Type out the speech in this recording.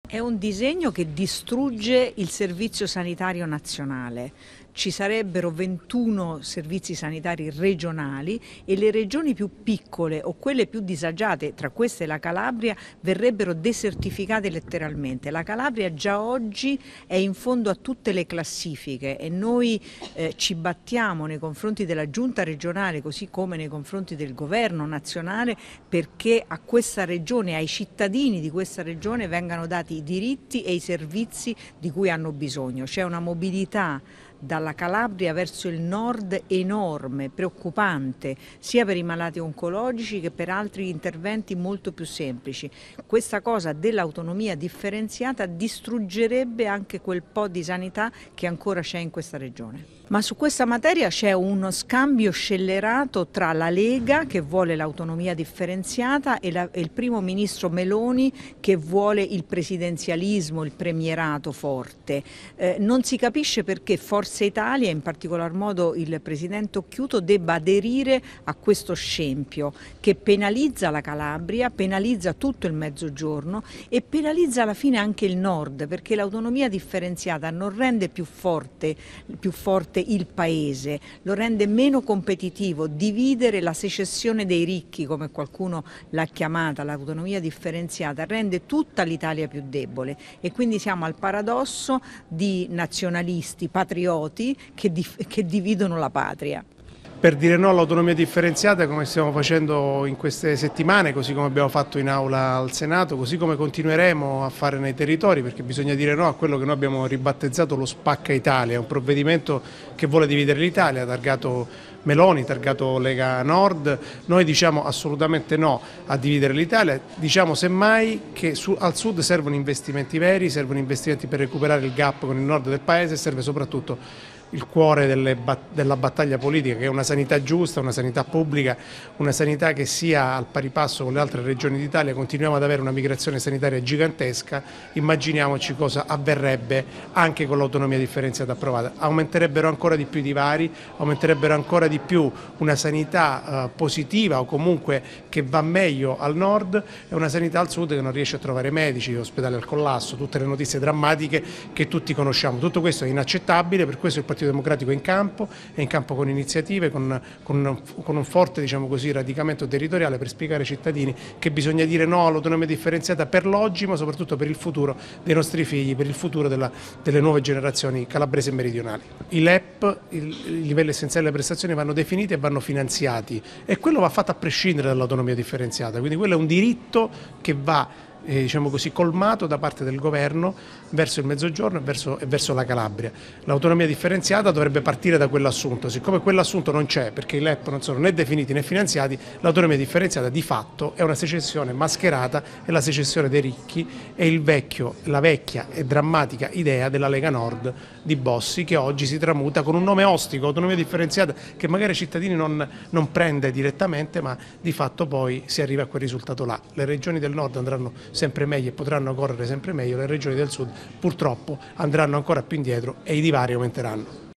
È un disegno che distrugge il Servizio Sanitario Nazionale. Ci sarebbero 21 servizi sanitari regionali e le regioni più piccole o quelle più disagiate, tra queste la Calabria, verrebbero desertificate letteralmente. La Calabria già oggi è in fondo a tutte le classifiche e noi ci battiamo nei confronti della giunta regionale così come nei confronti del governo nazionale perché a questa regione, ai cittadini di questa regione vengano dati i diritti e i servizi di cui hanno bisogno. C'è una mobilità dalla Calabria verso il nord enorme, preoccupante, sia per i malati oncologici che per altri interventi molto più semplici. Questa cosa dell'autonomia differenziata distruggerebbe anche quel po' di sanità che ancora c'è in questa regione. Ma su questa materia c'è uno scambio scellerato tra la Lega, che vuole l'autonomia differenziata, e il primo ministro Meloni, che vuole il presidenzialismo, il premierato forte. Non si capisce perché Forza Italia, in particolar modo il presidente Occhiuto, debba aderire a questo scempio che penalizza la Calabria, penalizza tutto il Mezzogiorno e penalizza alla fine anche il Nord, perché l'autonomia differenziata non rende più forte il paese, lo rende meno competitivo. Dividere la secessione dei ricchi, come qualcuno l'ha chiamata, l'autonomia differenziata, rende tutta l'Italia più debole e quindi siamo al paradosso di nazionalisti, patrioti che dividono la patria. Per dire no all'autonomia differenziata, come stiamo facendo in queste settimane, così come abbiamo fatto in aula al Senato, così come continueremo a fare nei territori, perché bisogna dire no a quello che noi abbiamo ribattezzato lo Spacca Italia, un provvedimento che vuole dividere l'Italia, targato Meloni, targato Lega Nord. Noi diciamo assolutamente no a dividere l'Italia, diciamo semmai che al Sud servono investimenti veri, servono investimenti per recuperare il gap con il Nord del Paese e serve soprattutto il cuore della battaglia politica, che è una sanità giusta, una sanità pubblica, una sanità che sia al pari passo con le altre regioni d'Italia. Continuiamo ad avere una migrazione sanitaria gigantesca, immaginiamoci cosa avverrebbe anche con l'autonomia differenziata approvata. Aumenterebbero ancora di più i divari, aumenterebbero ancora di più una sanità positiva o comunque che va meglio al nord e una sanità al sud che non riesce a trovare medici, ospedali al collasso, tutte le notizie drammatiche che tutti conosciamo. Tutto questo è inaccettabile, per questo il Partito Democratico è in campo con iniziative, con un forte, diciamo così, radicamento territoriale per spiegare ai cittadini che bisogna dire no all'autonomia differenziata per l'oggi, ma soprattutto per il futuro dei nostri figli, per il futuro delle nuove generazioni calabresi e meridionali. I LEP, i livelli essenziali delle prestazioni, vanno definiti e vanno finanziati e quello va fatto a prescindere dall'autonomia differenziata, quindi quello è un diritto che va diciamo così, colmato da parte del governo verso il Mezzogiorno e verso la Calabria. L'autonomia differenziata dovrebbe partire da quell'assunto, siccome quell'assunto non c'è perché i LEP non sono né definiti né finanziati, l'autonomia differenziata di fatto è una secessione mascherata, è la secessione dei ricchi, è la vecchia e drammatica idea della Lega Nord di Bossi, che oggi si tramuta con un nome ostico, autonomia differenziata, che magari i cittadini non prende direttamente, ma di fatto poi si arriva a quel risultato là. Le regioni del nord andranno sempre meglio e potranno correre sempre meglio, le regioni del sud purtroppo andranno ancora più indietro e i divari aumenteranno.